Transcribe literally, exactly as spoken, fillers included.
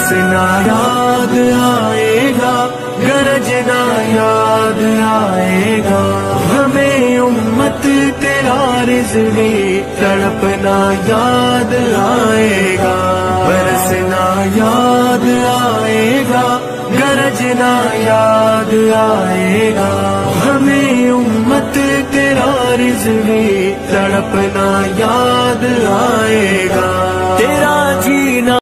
बरसना याद आएगा, गरजना याद आएगा, हमें उम्मत तेरा रिज़्क़े तड़पना याद आएगा। बरसना याद आएगा, गरजना याद आएगा, हमें उम्मत तेरा रिज़्क़े तड़पना याद आएगा। तेरा